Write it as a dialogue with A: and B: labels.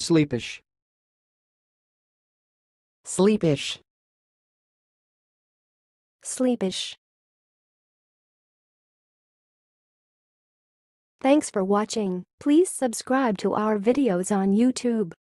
A: sleepish,
B: sleepish,
C: sleepish. Thanks for watching. Please subscribe to our videos on YouTube.